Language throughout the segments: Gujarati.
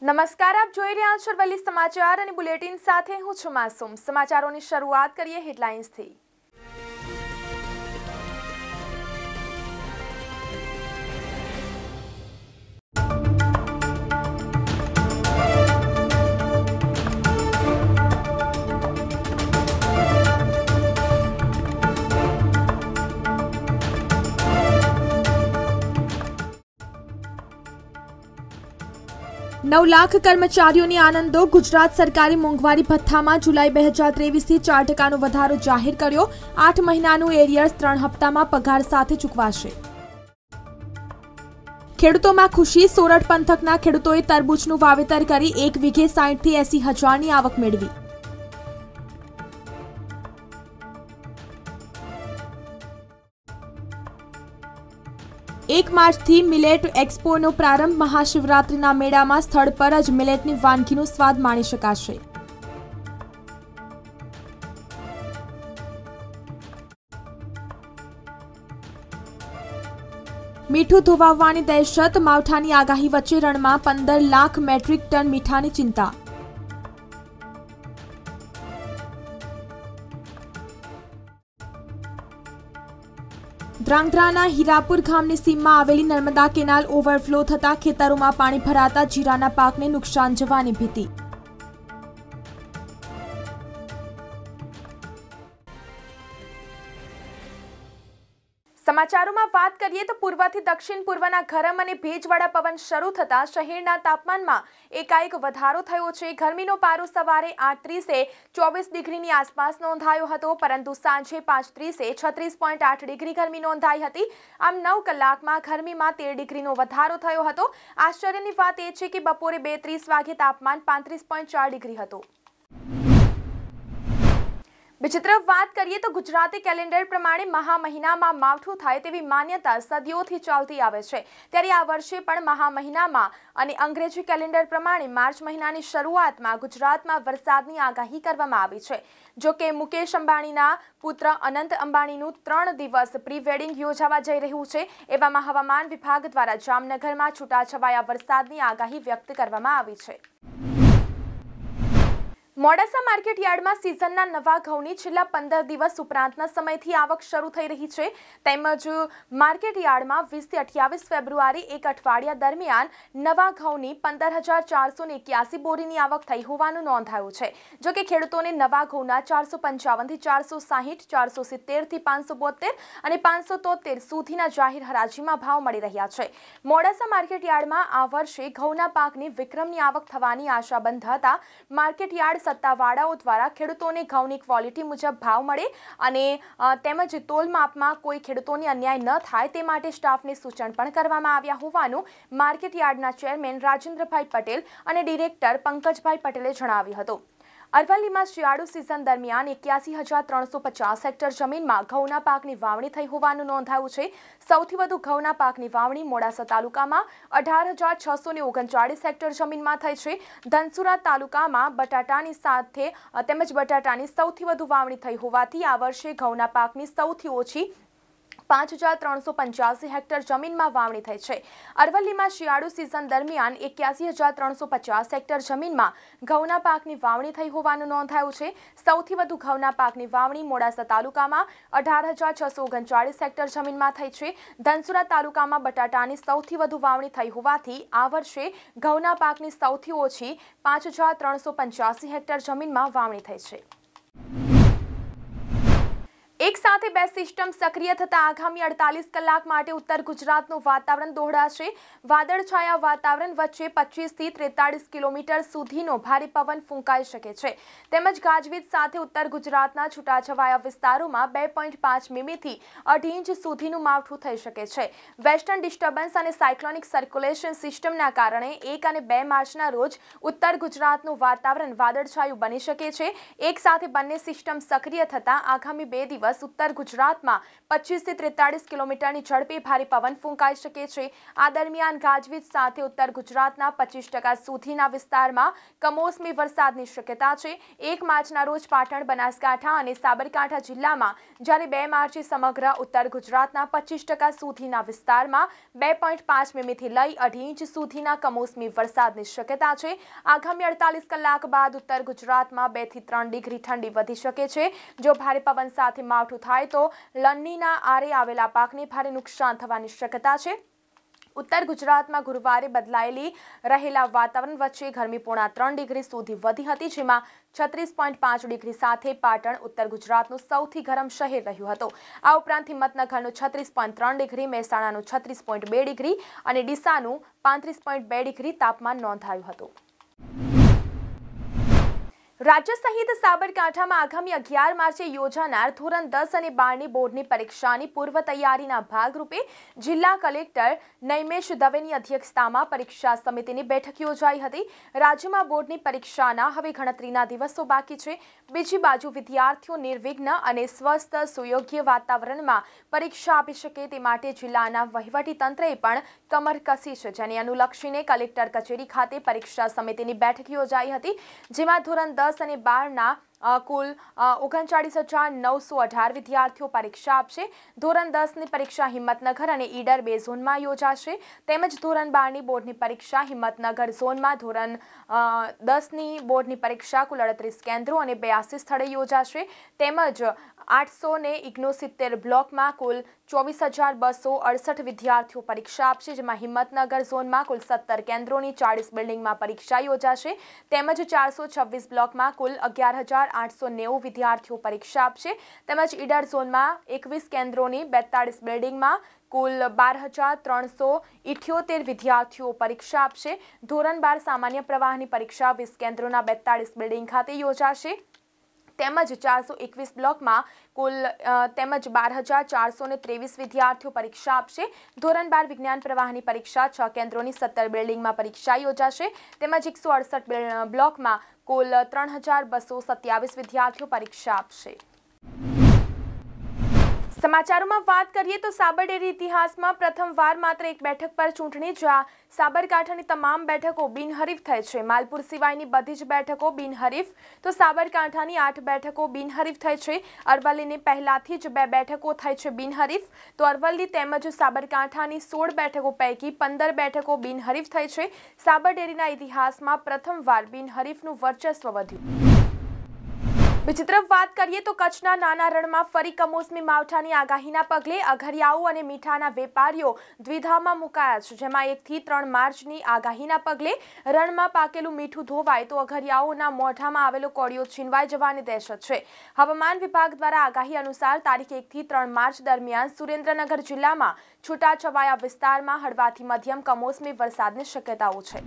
નમસ્કાર, આપ જોઈ રહ્યા છો અરવલ્લી સમાચાર અને બુલેટિન સાથે હું છું માસૂમ। સમાચારોની શરૂઆત કરીએ હેડલાઇન્સથી। नौ लाख कर्मचारीओनी आनंदो। गुजरात सरकारे मोंघवारी भत्थामां जुलाई 2023 થી 4% વધારો જાહેર કર્યો। 8 મહિનાનું એરિયર્સ 3 હપ્તામાં પગાર સાથે ચૂકવાશે। ખેડૂતોમાં ખુશી। સોરઠ પંથકના ખેડૂતોએ તરબૂચનું વાવેતર કરી 1 વીઘે 60 થી 80 હજારની આવક મેળવી। 1 માર્ચથી મિલેટ એક્સપોનો પ્રારંભ। મહાશિવરાત્રિના મેળામાં સ્થળ પર જ મિલેટની વાનગીનો સ્વાદ માણી શકાશે। મીઠું ધોવાવવાની દહેશત। માવઠાની આગાહી વચ્ચે રણમાં 15 લાખ મેટ્રિક ટન મીઠાની ચિંતા। ધ્રાંગધ્રાના હીરાપુર ગામની સીમમાં આવેલી નર્મદા કેનાલ ઓવરફ્લો થતા ખેતરોમાં પાણી ભરાતા જીરાના પાકને નુકસાન જવાની ભીતિ। સમાચારોમાં વાત કરીએ તો પૂર્વથી દક્ષિણ પૂર્વના ગરમ અને ભેજવાળા પવન શરૂ થતા શહેરના તાપમાનમાં એકાએક વધારો થયો છે। ગરમીનો પારો સવારે 8:30 24 ડિગ્રીની આસપાસ નોંધાયો હતો, પરંતુ સાંજે 5:30 36.8 ડિગ્રી ગરમી નોંધાઈ હતી। આમ 9 કલાકમાં ગરમીમાં 13 ડિગ્રીનો વધારો થયો હતો। આશ્ચર્યની વાત એ છે કે બપોરે 2:30 વાગે તાપમાન 35.4 ડિગ્રી હતું। બીજી તરફ વાત કરીએ તો ગુજરાતી કેલેન્ડર પ્રમાણે મહા મહિનામાં માવઠું થાય તેવી માન્યતા સદીઓથી ચાલતી આવે છે। ત્યારે આ વર્ષે પણ મહા મહિનામાં અને અંગ્રેજી કેલેન્ડર પ્રમાણે માર્ચ મહિનાની શરૂઆતમાં ગુજરાતમાં વરસાદની આગાહી કરવામાં આવી છે। જો કે મુકેશ અંબાણીના પુત્ર અનંત અંબાણીનું 3 દિવસ પ્રી વેડિંગ યોજાવા જઈ રહ્યું છે। એવામાં હવામાન વિભાગ દ્વારા જામનગરમાં છૂટાછવાયા વરસાદની આગાહી વ્યક્ત કરવામાં આવી છે। મોડાસા માર્કેટ યાર્ડમાં સિઝનના નવા ઘઉંની છેલ્લા 15 દિવસ ઉપરાંતના સમયથી આવક શરૂ થઈ રહી છે। તેમજ માર્કેટ યાર્ડમાં 20 થી 28 ફેબ્રુઆરી એક અઠવાડિયા દરમિયાન નવા ઘઉંની 15,481 બોરીની આવક થઈ હોવાનું નોંધાયું છે। જો કે ખેડૂતોને નવા ઘઉંના 455 થી 460, 470 થી 572 અને 573 સુધીના જાહેર હરાજીમાં ભાવ મળી રહ્યા છે। મોડાસા માર્કેટ યાર્ડમાં આ વર્ષે ઘઉંના પાકની વિક્રમની આવક થવાની આશા બંધાતા માર્કેટ યાર્ડ સત્તાવાળાઓ દ્વારા ખેડૂતોને ઘઉંની ક્વોલિટી મુજબ ભાવ મળે અને તેમજ તોલ માપમાં કોઈ ખેડૂતોને અન્યાય ન થાય તે માટે સ્ટાફને સૂચન પણ કરવામાં આવ્યા હોવાનું માર્કેટ યાર્ડના ચેરમેન રાજેન્દ્રભાઈ પટેલ અને ડિરેક્ટર પંકજભાઈ પટેલે જણાવ્યું હતું। અરવલ્લીમાં શિયાળુ સિઝન દરમિયાન 81,350 હેક્ટર જમીનમાં ઘઉંના પાકની વાવણી થઈ હોવાનું નોંધાયું છે। સૌથી વધુ ઘઉંના પાકની વાવણી મોડાસા તાલુકામાં 18,639 હેક્ટર જમીનમાં થઈ છે। ધનસુરા તાલુકામાં બટાટાની સાથે તેમજ બટાટાની સૌથી વધુ વાવણી થઈ હોવાથી આ વર્ષે ઘઉંના પાકની સૌથી ઓછી 5,385 હેક્ટર જમીનમાં વાવણી થઈ છે। અરવલ્લીમાં શિયાળુ સિઝન દરમિયાન 81,350 હેક્ટર જમીનમાં ઘઉંના પાકની વાવણી થઈ હોવાનું નોંધાયું છે। સૌથી વધુ ઘઉંના પાકની વાવણી મોડાસા તાલુકામાં 18,639 હેક્ટર જમીનમાં થઈ છે। ધનસુરા તાલુકામાં બટાટાની સૌથી વધુ વાવણી થઈ હોવાથી આ વર્ષે ઘઉંના પાકની સૌથી ઓછી 5,385 હેક્ટર જમીનમાં વાવણી થઈ છે। એક સાથે 2 સિસ્ટમ સક્રિય થતા આગામી 48 કલાક માટે ઉત્તર ગુજરાતનું વાતાવરણ દોહડાશે। વાદળછાયા વાતાવરણ વચ્ચે 25 થી 43 કિલોમીટર સુધીનો ભારે પવન ફૂંકાઈ શકે છે। તેમજ ગાજવીજ સાથે ઉત્તર ગુજરાતના છૂટાછવાયા વિસ્તારોમાં 2.5 મીમીથી 2.5 ઇંચ સુધીનું માવઠું થઈ શકે છે। વેસ્ટર્ન ડિસ્ટર્બન્સ અને સાયક્લોનિક સર્ક્યુલેશન સિસ્ટમના કારણે 1 અને 2 માર્ચના રોજ ઉત્તર ગુજરાતનું વાતાવરણ વાદળછાયું બની શકે છે। એક સાથે બંને સિસ્ટમ સક્રિય થતા આગામી 2 દિવસ ઉત્તર ઉત્તર ગુજરાતમાં 25 થી 43 કિલોમીટરની ઝડપે ભારે પવન ફૂંકાઈ શકે છે। આ દરમિયાન ગાજવીજ સાથે ઉત્તર ગુજરાતના 25% સુધીના વિસ્તારમાં કમોસમી વરસાદની શક્યતા છે। 1 માર્ચના રોજ પાટણ, બનાસકાંઠા અને સાબરકાંઠા જિલ્લામાં, જ્યારે 2 માર્ચે સમગ્ર ઉત્તર ગુજરાતના 25% સુધીના વિસ્તારમાં 2.5 મીમીથી લઈ 2.5 ઇંચ સુધીના કમોસમી વરસાદની શક્યતા છે। આગામી 48 કલાક બાદ ઉત્તર ગુજરાતમાં 2 થી 3 ડિગ્રી ઠંડી વધી શકે છે। જો ભારે પવન સાથે માવઠું થાય તો લણણીના આરે આવેલા પાકને ભારે નુકસાન થવાની શક્યતા છે। ઉત્તર ગુજરાતમાં ગુરુવારે બદલાયેલી રહેલા વાતાવરણ વચ્ચે ગરમી 3.5 ડિગ્રી સુધી વધી હતી, જેમાં 36.5 ડિગ્રી સાથે પાટણ ઉત્તર ગુજરાતનું સૌથી ગરમ શહેર રહ્યું હતું। આ ઉપરાંત હિંમતનગરનું 36.3 ડિગ્રી, મહેસાણાનું 36.2 ડિગ્રી અને ડીસાનું 35.2 ડિગ્રી તાપમાન નોંધાયું હતું। રાજ્ય સહિત સાબરકાંઠામાં આગામી 11 માર્ચે યોજાનાર ધોરણ 10 અને 12ની બોર્ડની પરીક્ષાની પૂર્વ તૈયારીના ભાગરૂપે જિલ્લા કલેક્ટર નૈમેશ દવેની અધ્યક્ષતામાં પરીક્ષા સમિતિની બેઠક યોજાઈ હતી। રાજ્યમાં બોર્ડની પરીક્ષાના હવે ગણતરીના દિવસો બાકી છે। બીજી બાજુ વિદ્યાર્થીઓ નિર્વિઘ્ન અને સ્વસ્થ સુયોગ્ય વાતાવરણમાં પરીક્ષા આપી શકે તે માટે જિલ્લાના વહીવટીતંત્રએ પણ કમર કસી છે, જેને અનુલક્ષીને કલેક્ટર કચેરી ખાતે પરીક્ષા સમિતિની બેઠક યોજાઈ હતી, જેમાં ધોરણ 10 અને 12ના કુલ 39,918 વિદ્યાર્થીઓ પરીક્ષા આપશે। ધોરણ 10ની પરીક્ષા હિંમતનગર અને ઈડર 2 ઝોનમાં યોજાશે, તેમજ ધોરણ 12ની બોર્ડની પરીક્ષા હિંમતનગર ઝોનમાં, ધોરણ 10ની બોર્ડની પરીક્ષા કુલ 38 કેન્દ્રો અને 82 સ્થળે યોજાશે, તેમજ 869 બ્લોકમાં કુલ 24,268 વિદ્યાર્થીઓ પરીક્ષા આપશે, જેમાં હિંમતનગર ઝોનમાં કુલ 17 કેન્દ્રોની 40 બિલ્ડિંગમાં પરીક્ષા યોજાશે, તેમજ 426 બ્લોકમાં કુલ 11,890 વિદ્યાર્થીઓ પરીક્ષા આપશે, તેમજ ઈડર ઝોનમાં 21 કેન્દ્રોની 42 બિલ્ડિંગમાં કુલ 12,378 વિદ્યાર્થીઓ પરીક્ષા આપશે। ધોરણ 12 સામાન્ય પ્રવાહની પરીક્ષા 20 કેન્દ્રોના 42 બિલ્ડિંગ ખાતે યોજાશે, તેમજ 421 બ્લોકમાં કુલ તેમજ 12,423 વિદ્યાર્થીઓ પરીક્ષા આપશે। ધોરણ 12 વિજ્ઞાન પ્રવાહની પરીક્ષા 6 કેન્દ્રોની 17 બિલ્ડિંગમાં પરીક્ષા યોજાશે, તેમજ 168 બ્લોકમાં કુલ 3,227 વિદ્યાર્થીઓ પરીક્ષા આપશે। સમાચારોમાં વાત કરીએ તો સાબર ડેરી ઇતિહાસમાં પ્રથમવાર માત્ર એક બેઠક પર ચૂંટણી, જ્યાં સાબરકાંઠાની તમામ બેઠકો બિનહરીફ થઈ છે। માલપુર સિવાયની બધી જ બેઠકો બિનહરીફ, તો સાબરકાંઠાની 8 બેઠકો બિનહરીફ થઈ છે। અરવલ્લીની પહેલાથી જ 2 બેઠકો થઈ છે બિનહરીફ, તો અરવલ્લી તેમજ સાબરકાંઠાની 16 બેઠકો પૈકી 15 બેઠકો બિનહરીફ થઈ છે। સાબર ડેરીના ઇતિહાસમાં પ્રથમવાર બિનહરીફનું વર્ચસ્વ વધ્યું। બીજી તરફ વાત કરીએ તો કચ્છના નાના રણમાં ફરી કમોસમી માવઠાની આગાહીના પગલે અઘરિયાઓ અને મીઠાના વેપારીઓ દ્વિધામાં મુકાયા છે, જેમાં 1 થી 3 માર્ચની આગાહીના પગલે રણમાં પાકેલું મીઠું ધોવાય તો અઘરિયાઓના મોઢામાં આવેલો કોળિયો છીનવાઈ જવાની દહેશત છે। હવામાન વિભાગ દ્વારા આગાહી અનુસાર તારીખ 1 થી 3 માર્ચ દરમિયાન સુરેન્દ્રનગર જિલ્લામાં છૂટાછવાયા વિસ્તારમાં હળવાથી મધ્યમ કમોસમી વરસાદની શક્યતાઓ છે।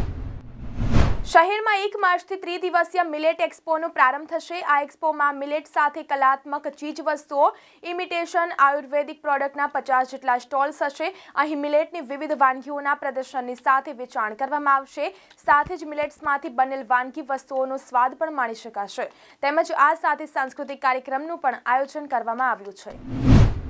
શહેરમાં 1 માર્ચથી 3 દિવસીય મિલેટ એક્સપોનો પ્રારંભ થશે। આ એક્સપોમાં મિલેટ સાથે કલાત્મક ચીજવસ્તુઓ, ઇમિટેશન, આયુર્વેદિક પ્રોડક્ટના 50 જેટલા સ્ટોલ્સ હશે। અહીં મિલેટની વિવિધ વાનગીઓના પ્રદર્શનની સાથે વેચાણ કરવામાં આવશે, સાથે જ મિલેટ્સમાંથી બનેલ વાનગી વસ્તુઓનો સ્વાદ પણ માણી શકાશે, તેમજ આ સાથે સાંસ્કૃતિક કાર્યક્રમનું પણ આયોજન કરવામાં આવ્યું છે।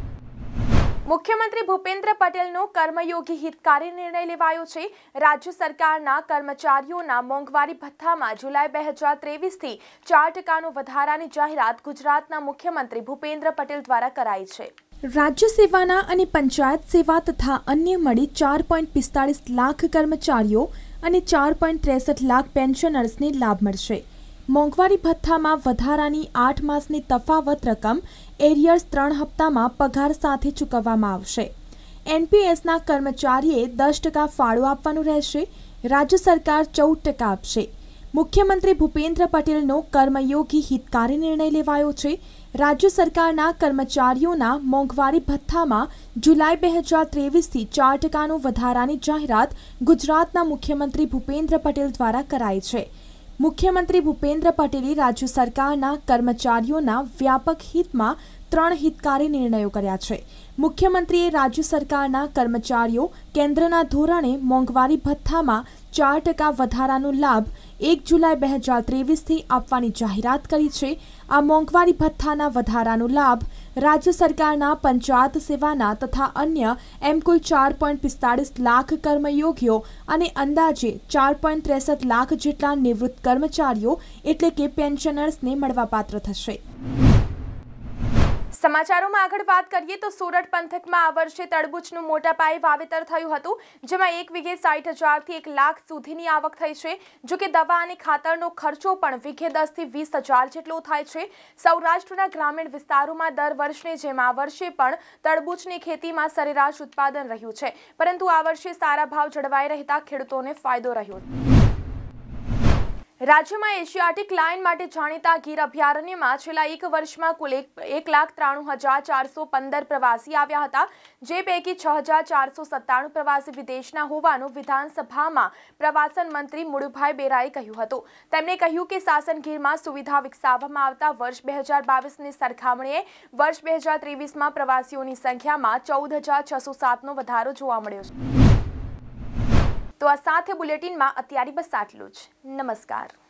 મુખ્યમંત્રી ભૂપેન્દ્ર પટેલનો કર્મયોગી હિતકારી નિર્ણય લેવાયો છે। રાજ્ય સરકારના કર્મચારીઓના મોંઘવારી ભથ્થામાં જુલાઈ 2023થી 4% વધારાની જાહેરાત ગુજરાતના મુખ્યમંત્રી ભૂપેન્દ્ર પટેલ દ્વારા કરાઈ છે। રાજ્ય સેવાના અને પંચાયત સેવા તથા અન્ય મળી 4.45 લાખ કર્મચારીઓ અને 4.63 લાખ પેન્શનર્સને લાભ મળશે। મોંઘવારી ભથ્થામાં વધારાની 8 માસની તફાવત રકમ એરિયર્સ 3 હપ્તામાં પગાર સાથે ચૂકવવામાં આવશે। એનપીએસના કર્મચારીએ 10% ફાળો આપવાનું રહેશે। રાજ્ય સરકાર 14% આપશે। મુખ્યમંત્રી ભૂપેન્દ્ર પટેલનો કર્મયોગી હિતકારી નિર્ણય લેવાયો છે। રાજ્ય સરકારના કર્મચારીઓના મોંઘવારી ભથ્થામાં જુલાઈ 2023થી 4%નું વધારાની જાહેરાત ગુજરાતના મુખ્યમંત્રી ભૂપેન્દ્ર પટેલ દ્વારા કરાઈ છે। મુખ્યમંત્રી ભૂપેન્દ્ર પટેલે રાજ્ય સરકારના કર્મચારીઓના વ્યાપક હિતમાં 3 હિતકારી નિર્ણયો કર્યા છે। મુખ્યમંત્રીએ રાજ્ય સરકારના કર્મચારીઓ કેન્દ્રના ધોરણે મોંઘવારી ભથ્થામાં 4% વધારાનો લાભ 1 જુલાઈ 2023થી આપવાની જાહેરાત કરી છે। આ મોંઘવારી ભથ્થાના વધારાનો લાભ राज्य सरकारना पंचायत सेवाना तथा अन्य एम कुल 4.45 लाख कर्मयोगीओ અને અંદાજે 4.63 લાખ જેટલા નિવૃત્ત કર્મચારીઓ એટલે કે પેન્શનર્સને મળવાપાત્ર થશે। સમાચારોમાં આગળ વાત કરીએ તો સોરઠ પંથકમાં આ વર્ષે તરબૂચનું મોટા પાયે વાવેતર થયું હતું, જેમાં 1 વીઘે 60,000 થી 1 લાખ સુધીની આવક થઈ છે। જો કે દવા અને ખાતરનો ખર્ચો પણ વીઘે 10 થી 20,000 જેટલો થાય છે। સૌરાષ્ટ્રના ગ્રામીણ વિસ્તારોમાં દર વર્ષની જેમ આ વર્ષે પણ તરબૂચની ખેતીમાં સરેરાશ ઉત્પાદન રહ્યું છે, પરંતુ આ વર્ષે સારા ભાવ જળવાઈ રહેતા ખેડૂતોને ફાયદો રહ્યો। રાજ્યમાં એશિયાટિક લાયન માટે જાણીતા ગીર અભયારણ્યમાં છેલ્લા 1 વર્ષમાં કુલ 1,93,415 પ્રવાસી આવ્યા હતા, જે પૈકી 6,497 પ્રવાસી વિદેશના હોવાનું વિધાનસભામાં પ્રવાસન મંત્રી મુળુભાઈ બેરાએ કહ્યું હતું। તેમણે કહ્યું કે શાસન ગીરમાં સુવિધા વિકસાવવામાં આવતા વર્ષ 2022ની સરખામણીએ વર્ષ 2023માં પ્રવાસીઓની સંખ્યામાં 14,607નો વધારો જોવા મળ્યો છે। તો આ સાથે બુલેટિનમાં અત્યારે બસ આટલું જ। નમસ્કાર।